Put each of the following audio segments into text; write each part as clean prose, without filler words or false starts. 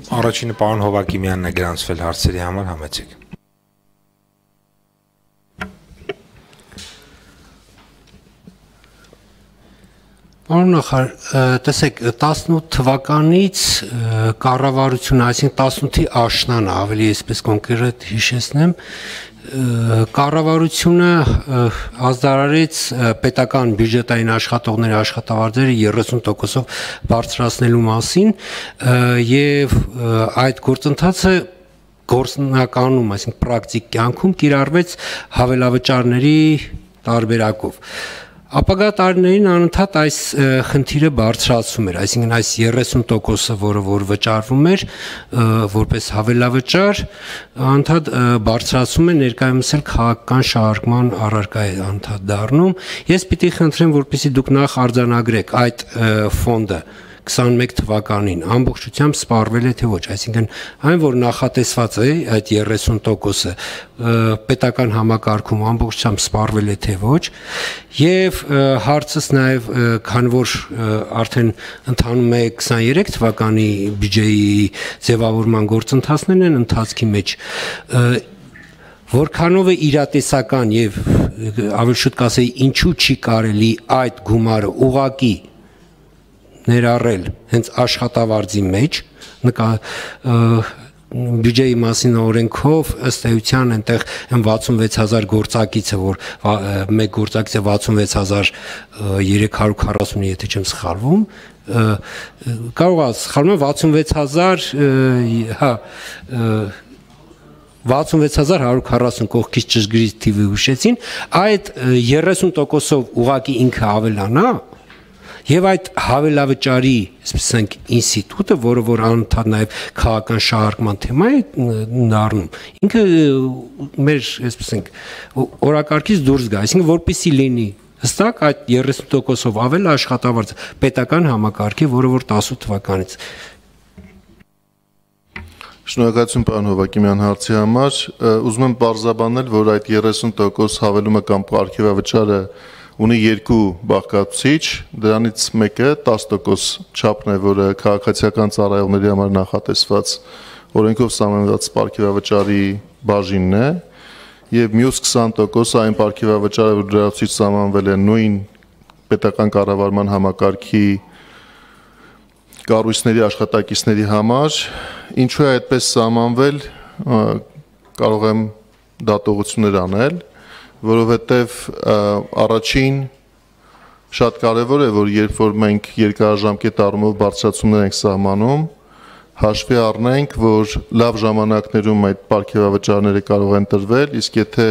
Առաջինը պարոն Հովակիմյանն է գրանցվել հարցերի համար, համեցեք։ Պարոն նախարար, տեսեք, 18 թվականից կառավարությունը, այսինքն 18-ի աշնանը, ավելի այսպես կոնկրետ հիշեցնեմ, կառավարությունը ազդարարեց պետական բյուջետային աշխատողների աշխատավարձերը 30%-ով բարձրացնելու մասին եւ այդ գործընթացը գործնականում, այսինքն պրակտիկ կյանքում կիրառվեց հավելավճարների տարբերակով։ Ապագա տարիներին անընդհատ այս խնդիրը բարձրացում էր, այսինքն այս 30%-ը, որ վճարվում էր որպես հավելավճար, անընդհատ բարձրացում է, ներկայումս էլ քաղաքական շահարկման առարկա է անընդհատ դառնում։ Ես պիտի խնդրեմ, որպեսզի դուք նախ արձանագրեք այդ ֆոնդը 21 թվականին ամբողջությամբ սպառվել է թե ոչ, այսինքն այն որ նախատեսված է այդ 30%-ը պետական համակարգում ամբողջությամբ սպառվել է թե ոչ, եւ հարցս նաեւ քանի որ արդեն ընթանում է 23 թվականի բյուջեի ձևավորման գործընթացներն են ընթացքի մեջ, որքանով է իրատեսական եւ ավելի շուտ կասեի ինչու չի կարելի այդ գումարը ուղղակի ներառել հենց աշխատավարձի մեջ բյուջեի մասին օրենքով ըստ էության այնտեղ 66000 գործակիցը որ մեկ գործակիցը 66340 եթե չեմ սխալվում կարող է սխալվում 66000 հա 66140 կողքից ճշգրիտ թիվը հուշեցին այդ 30%-ով ուղղակի ինքը ավելանա Եվ այդ հավելավճարի, ասենք, ինստիտուտը, որը որ անընդհատ նաև քաղաքական շահարկման թեմա է դառնում, ինքը մեր, ասենք, օրակարգից դուրս գա, այսինքն որպեսզի լինի հստակ այդ 30%-ով ավել աշխատավարձ պետական համակարգի, որը որ 18 թվականից Շնորհակալություն պարոն Հովակիմյան հարցի համար, ուզում եմ պարզաբանել, որ այդ 30% հավելումը կամ պարգևավճարը ունի երկու բաղկացուցիչ, դրանից մեկը 10% չափն է, որը քաղաքացիական ծառայողների համար նախատեսված օրենքով սահմանված պարգևավճարի բաժինն է, եւ մյուս 20% այն պարգևավճարը, որ դրանից սահմանվել է նույն պետական կառավարման համակարգի կառույցների աշխատակիցների համար, ինչու է այդպես սահմանվել, կարող եմ դատողություններ անել որովհետև առաջին շատ կարևոր է, որ երբ որ մենք երկարաժամկետ առումով բարձրացումներ ենք սահմանում, հաշվի առնենք, որ լավ ժամանակներում այդ պարգևավճարները կարող են տրվել, իսկ եթե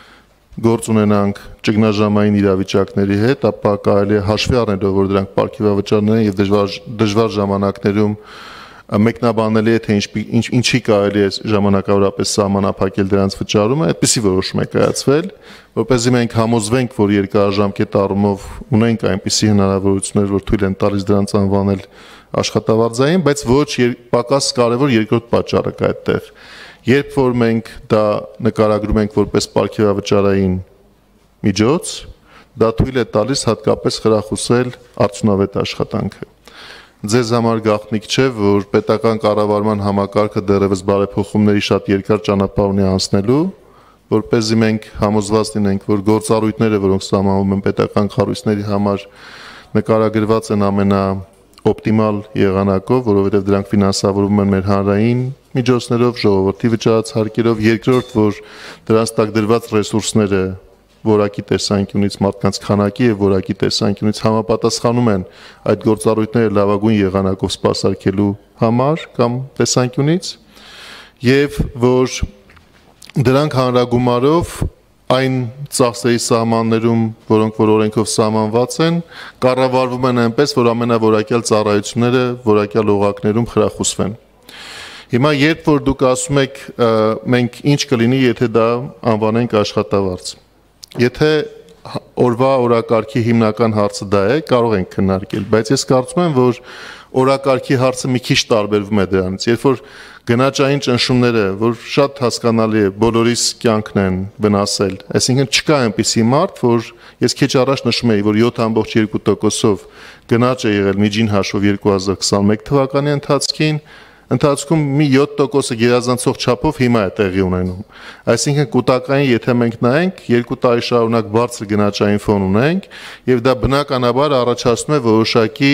գործ ունենանք ճգնաժամային իրավիճակների հետ, ապա կարելի է հաշվի առնելով, որ դրանք պարգևավճարներ են եւ դժվար ժամանակներում մեկնաբանելի է թե ինչի կարելի է ժամանակավորապես սահմանափակել դրանց վճարումը, այդպիսի որոշում է կայացվել, որպեսզի մենք համոզվենք, որ երկարաժամկետ առումով ունենք այնպիսի հնարավորություններ, որ թույլ են տալիս դրանց անվանել աշխատավարձային, բայց ոչ պակաս կարևոր երկրորդ պատճառը կա այդտեղ։ Երբ որ մենք դա նկարագրում ենք որպես պարգևավճարային միջոց, դա թույլ է տալիս հատկապես խրախուսել արդյունավետ աշխատանքը։ Ձեզ համար գաղտնիք չէ, որ պետական կառավարման համակարգը դեռևս բարեփոխումների շատ երկար ճանապարհ ունի անցնելու, որպեսզի մենք համոզված լինենք, որ գործառույթները, որոնք սահմանվում են պետական կառույցների համար, նկարագրված են ամենաօպտիմալ եղանակով, որովհետև դրանք ֆինանսավորվում են մեր հանրային միջոցներով, ժողովրդի վճարած հարկերով, երկրորդ, որ դրանց տակ դրված ռեսուրսները որակի տեսանկյունից մարդկանց քանակի եւ որակի տեսանկյունից համապատասխանում են այդ գործառույթները լավագույն եղանակով սպասարկելու համար կամ տեսանկյունից եւ որ դրանք հանրագումարով այն ծախսերի սահմաններում, որոնք որ օրենքով սահմանված են, կառավարվում են այնպես, որ ամենավորակյալ ծառայությունները որակյալ օղակներում խրախուսվեն։ Հիմա երբ որ դուք ասում եք մենք ինչ կլինի, եթե դա անվանենք աշխատավարձ Եթե օրվա օրակարգի հիմնական հարցը դա է, կարող ենք քննարկել, բայց ես կարծում եմ, որ օրակարգի հարցը մի քիչ տարբերվում է դրանից, երբ որ գնաճային ճնշումները, որ շատ հասկանալի է, բոլորիս կյանքն են վնասել, այսինքն չկա այնպիսի մարդ, որ ես քիչ առաջ նշում էի, որ 7.2%-ով գնաճ է եղել միջին հաշվով 2021 թվականի ընթացքին, ընթացքում մի 7%-ը գերազանցող չափով հիմա է տեղի ունենում։ Այսինքն կൂട്ടակային, եթե մենք նայենք, 2 տարի շարունակ բարձր գնաճային ֆոն ունենք, եւ դա բնականաբար առաջացնում է որոշակի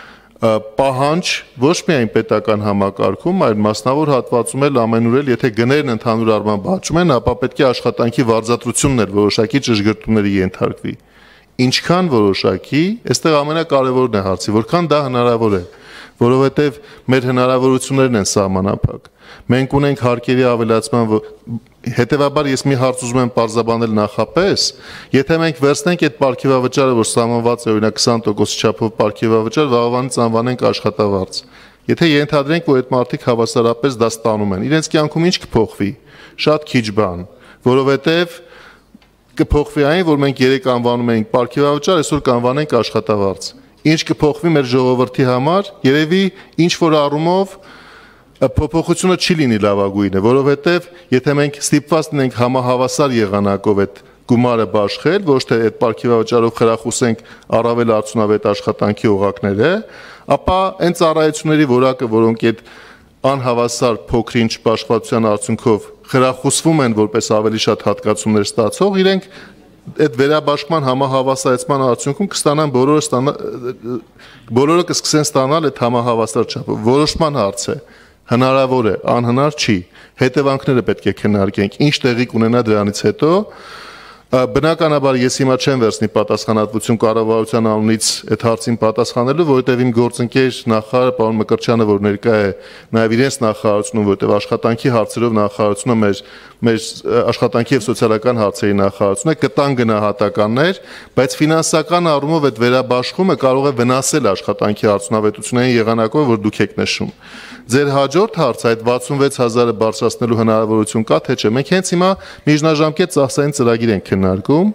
պահանջ ոչ միայն պետական համակարգում, այլ մասնավոր հատվածում էլ ամենուրել, եթե գներն ընդհանուր առմամբ աճում են, ապա պետք է աշխատանքի վարձատրությունն էլ որոշակի ճշգրտումների ենթարկվի։ Ինչքան որոշակի, այստեղ ամենակարևորն է հարցի, որքան դա հնարավոր է, որովհետև մեր հնարավորություններն են սահմանափակ։ Մենք ունենք հարկերի ավելացման, հետևաբար ես մի հարց ուզում եմ պարզաբանել նախապես, եթե մենք վերցնենք այդ պարգևավճարը, որ սահմանված է օրինակ 20% չափով պարգևավճար, վաղվանից անվանենք աշխատավարձ։ Եթե ենթադրենք, որ այդ մարդիկ հավասարապես դա ստանում են, իրենց կյանքում ինչ կփոխվի։ Շատ քիչ բան, որովհետև կփոխվի այն, որ մենք 3 անվանում էինք պարգևավճար, այսօր կանվանենք աշխատավարձ։ Ինչ կփոխվի մեր ժողովրդի համար, երևի ինչ որ առումով փոփոխությունը չի լինի լավագույնը, որովհետև եթե մենք ստիպված լինենք համահավասար եղանակով այդ գումարը բաշխել, ոչ թե այդ պարգևավճարով խրախուսենք առավել արդյունավետ աշխատանքի օղակները, ապա այն ծառայությունների որակը, որոնք այդ անհավասար փոքրինչ բաշխվածության արդյունքով խրախուսվում են որպես ավելի շատ հատկացումներ ստացող, իրենք այդ վերաբաշխման համահավասարեցման արդյունքում կստանան բոլորը կսկսեն ստանալ այդ համահավասար չափը։ Որոշման հարց է, հնարավոր է, անհնար չի, հետևանքները պետք է քննարկենք, ինչ տեղի կունենա դրանից հետո։ Բնականաբար ես հիմա չեմ վերցնի պատասխանատվություն կառավարության անունից այդ հարցին պատասխանելու, որովհետև իմ գործընկեր նախարար պարոն Մկրտչյանը, որ ներկա է նաև իրենց նախարարությունում, որովհետև աշխատանքի հարցերով նախարարությունը մեր աշխատանքի եւ սոցիալական հարցերի նախարարությունը կտան գնահատականներ, բայց ֆինանսական առումով այդ վերաբաշխումը կարող է վնասել աշխատանքի արդյունավետությունային եղանակով, որ դուք եք նշում։ Ձեր հաջորդ հարցը այդ 66000-ը բարձրացնելու հնարավորություն կա թե չէ։ Մենք հենց հիմա միջնաժամկետ ծախսային ծրագիր ենք քննարկում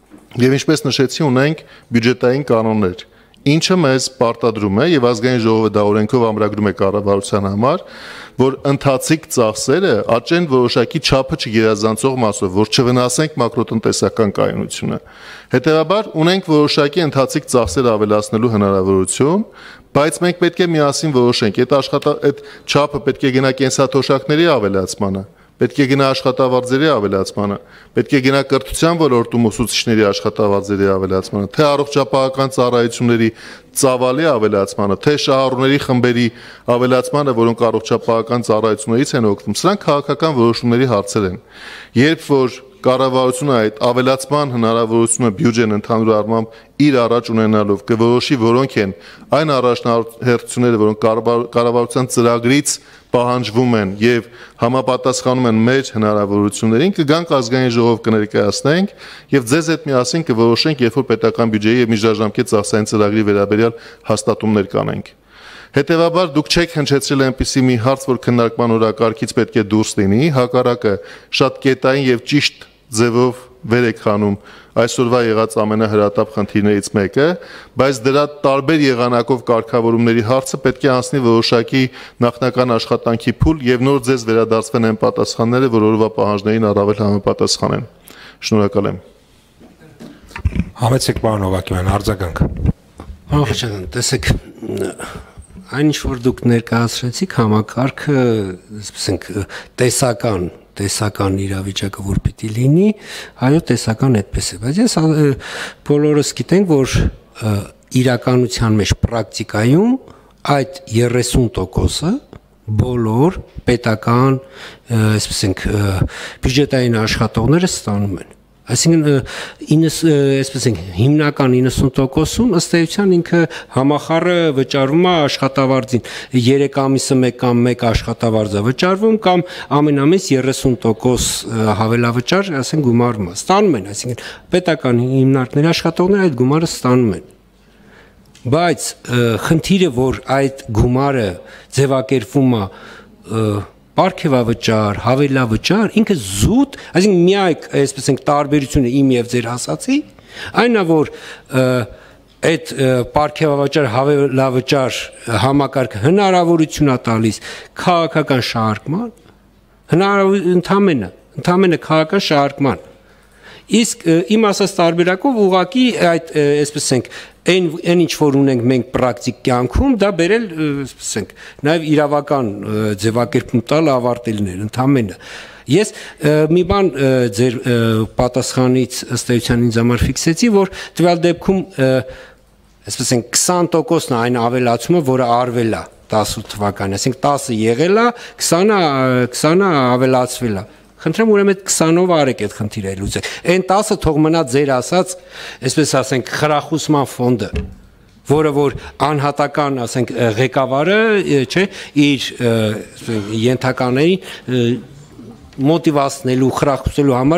եւ ինչպես նշեցի ունենք բյուջետային կանոններ, ինչը մեզ պարտադրում է եւ ազգային ժողովը դա օրենքով ամրագրում է կառավարության համար, որ ընթացիկ ծախսերը աճեն որոշակի չափը չգերազանցող մասով, որ չվնասենք մակրոտնտեսական կայունությունը։ Հետևաբար ունենք որոշակի ընթացիկ ծախսեր ավելացնելու հնարավորություն, բայց մենք պետք է միասին որոշենք, այդ չափը պետք է գնա կենսաթոշակների ավելացմանը, պետք է գնա աշխատավարձերի ավելացմանը, պետք է գնա կրթության ոլորտում ուսուցիչների աշխատավարձերի ավելացմանը, թե առողջապահական ծառայությունների ծավալի ավելացմանը, թե շահառուների խմբերի ավելացմանը, որոնք առողջապահական ծառայություններից են օգտվում։ Սրանք քաղաքական որոշումների հարցեր են։ Երբ որ կառավարությունը այդ ավելացման հնարավորությունը բյուջեն ընդհանուր առմամբ իր առաջ ունենալով կորոշի որոնք են այն առաջնահերթությունները, որոնք կառավարության ծրագրից պահանջվում են եւ համապատասխանում են մեր հնարավորություններին, կգանք ազգային ժողով կներկայացնենք եւ ձեզ հետ միասին կորոշենք, երբ որ պետական բյուջեի եւ միջաժամկետ ծախսային ծրագրի վերաբերյալ հաստատումներ կանենք։ Հետևաբար դուք չեք հնչեցրել այնպիսի մի հարց, որ քննարկման օրակարգից պետք է դուրս լինի, հակառակը շատ կետային եւ ճիշտ ձևով վեր եք խանում այսօրվա եղած ամենահրատապ խնդիրներից մեկը, բայց դրա տարբեր եղանակով կարգավորումների հարցը պետք է անցնի որոշակի նախնական աշխատանքի փուլ եւ նոր ձեզ վերադարձվեն այն պատասխանները, որ օրվա պահանջներին առավել համապատասխան են։ Շնորհակալ եմ։ Համեցեք պարոն Հովհաննիսյան, արձագանք։ Ողջույն, տեսեք, այն ինչ որ դուք ներկայացրեցիք համակարգը, ասենք տեսական իրավիճակը որ պիտի լինի, այո, տեսական այդպես է, բայց ես բոլորս գիտենք, որ իրականության մեջ պրակտիկայում այդ 30%-ը բոլոր պետական, այսպես բյուջետային աշխատողները ստանում են։ Այսինքն այսպես հիմնական 90%-ում ըստ էության ինքը համախառը վճարվում է աշխատավարձին 3 ամիսը մեկ կամ մեկ աշխատավարձ է վճարվում կամ ամենամեծ 30% հավելավճար, ասենք գումարվում է, ստանում են, այսինքն պետական հիմնարկների աշխատողները այդ գումարը ստանում են։ Բայց խնդիրը, որ այդ գումարը ձևակերպվում է պարգևավճար, հավելավճար, ինքը զուտ, այսինքն միակ, այսպես ենք տարբերությունը իմ եւ ձեր ասացի, այնն է, որ այդ պարգևավճար, հավելավճար համակարգը հնարավորություն է տալիս քաղաքական շահարկման, ընդամենը քաղաքական շահարկման։ Իսկ իմ ասած տարբերակով ուղղակի այդ այսպես ենք այն ինչ որ ունենք մենք պրակտիկ կյանքում, դա բերել, ասենք, նաև իրավական ձևակերպում տալ ավարտելներ, ընդամենը։ Ես մի բան ձեր պատասխանից ըստ էության ինձ համար ֆիքսեցի, որ տվյալ դեպքում, այսպես են 20%-ն այն ավելացումը, որը արվել է 18 թվականին, ասենք 10-ը եղել է, 20-ը ավելացվել է։ Խնդրեմ ուրեմն այդ 20-ով արեք այդ խնդիրը լուծեք։ Այն 10-ը թող մնա ձեր ասած, այսպես ասենք, խրախուսման ֆոնդը, որը որ անհատական, ասենք, ղեկավարը, չէ, իր ենթականերին մոտիվացնելու, խրախուսելու համար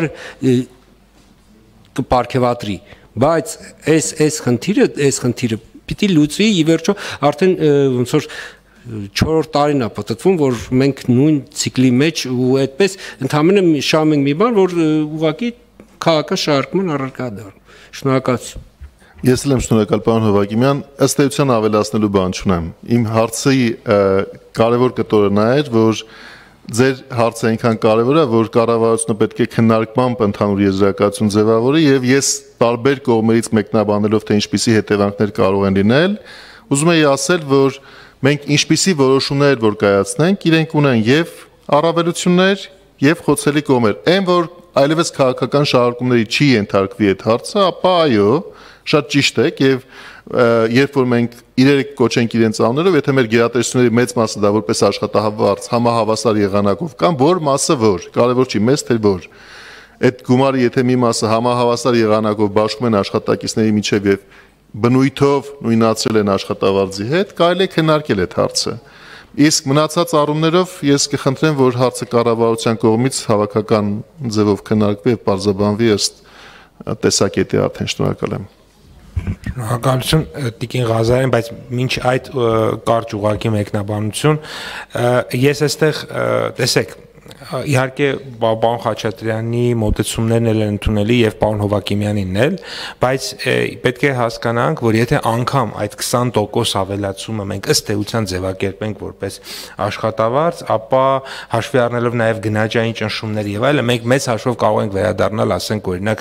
կպարգևատրի, բայց այս խնդիրը պիտի լուծվի, ի վերջո արդեն ոնց որ 4-րդ տարին է պատտվում, որ մենք նույն ցիկլի մեջ ու այդպես ընդհանրապես շահում ենք մի բան, որ ուղղակի քաղաքական շարժման առարկա դառնում։ Շնորհակալություն։ Ես էլ եմ շնորհակալ պարոն Հովակիմյան, ըստ էության ավելացնելու բան չունեմ։ Իմ հարցի կարևոր կտորը նա էր, որ ձեր հարցը այնքան կարևոր է, որ կառավարությունը պետք է քննարկմամբ ընդհանուր եզրակացություն ձևավորի եւ ես տարբեր կողմերից մեկնաբանելով թե ինչպիսի հետևանքներ կարող են լինել, ուզում եի ասել, որ մենք ինչպիսի որոշումներ որ կայացնենք, իրենք ունեն եւ առավելություններ եւ խոցելի կողմեր։ Այն որ այլևս քաղաքական շահարկումների չի ենթարկվի այդ հարցը, ապա այո, շատ ճիշտ եք եւ երբ որ մենք իրերը կոչենք իրենց անուններով, եթե մեր գերատեսչությունների մեծ մասը դա որպես աշխատահավարց համահավասար եղանակով կամ որ մասը որ, կարևոր չի մեծ թե որ, այդ գումարը եթե մի մասը համահավասար եղանակով բաշխում են աշխատակիցների միջև եւ բնույթով նույնացրել են աշխատավարձի հետ, կարելի է քննարկել այդ հարցը։ Իսկ մնացած առումներով ես կխնդրեմ, որ հարցը կառավարության կողմից հավաքական ձևով քննարկվի եւ բարձրաբանվի ըստ տեսակետի արդեն շնորհակալ եմ։ Շնորհակալություն Տիկին Ղազարյան, բայց մինչ այդ կարճ ուղղակի մեկնաբանություն, ես այստեղ տեսեք, իհարկե պարոն Խաչատրյանի մոտեցումներն են ընդունելի եւ պարոն Հովակիմյանինն էլ, բայց պետք է հասկանանք, որ եթե անգամ այդ 20% ավելացումը մենք ըստ էության ձևակերպենք որպես աշխատավարձ, ապա հաշվի առնելով նաեւ գնաճային ճնշումներ եւ այլն, մենք մեծ հաշվով կարող ենք վերադառնալ, ասենք օրինակ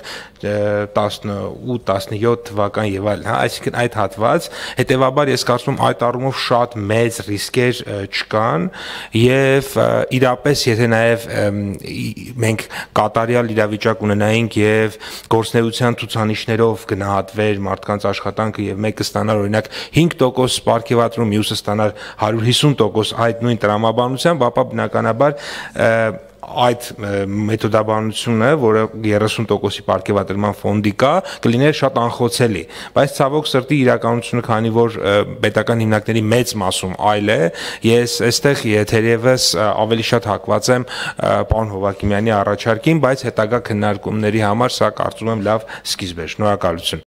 18-17 թվական եւ այլն, հա, այսինքն այդ հատված, հետեւաբար ես կարծում եմ այդ առումով շատ մեծ ռիսկեր չկան եւ իրապես եթե նաեւ մենք կատարյալ իրավիճակ ունենայինք եւ գործնեության ցուցանիշներով գնահատվեր մարդկանց աշխատանքը եւ մեկը ստանար օրինակ 5% սպառկեվատրում, մյուսը ստանար 150% այդ նույն տրամաբանությամբ, ապա բնականաբար այդ մեթոդաբանությունը, որը 30%-ի պարգևատրման ֆոնդի կա, կլիներ շատ անխոցելի, բայց ցավոք սրտի իրականությունը, քանի որ պետական հիմնարկների մեծ մասում այլ է, ես այստեղ թերևս ավելի շատ հակված եմ պարոն Հովակիմյանի առաջարկին, բայց հետագա քննարկումների համար սա կարծում եմ լավ սկիզբ է։ Շնորհակալություն։